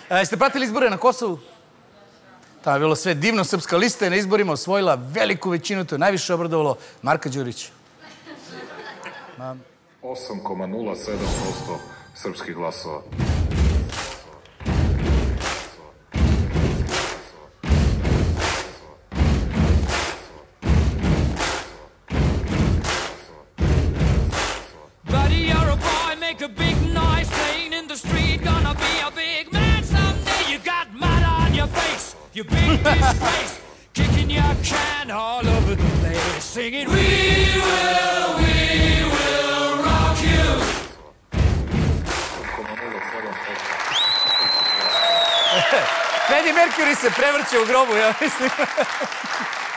Jeste pratili izbore na Kosovu? Tamo je bilo sve divno. Srpska lista je na izborima osvojila veliku većinu. To je najviše obradovalo Marka Đurića. 8,07% srpskih glasova. Buddy, you're a boy, make a big noise playing in the street. Gonna be a big man someday. You got mud on your face, you big disgrace. Kicking your can all over the place, singing, we will rock you. Freddie Mercury se prevrće u grobu, ja mislim.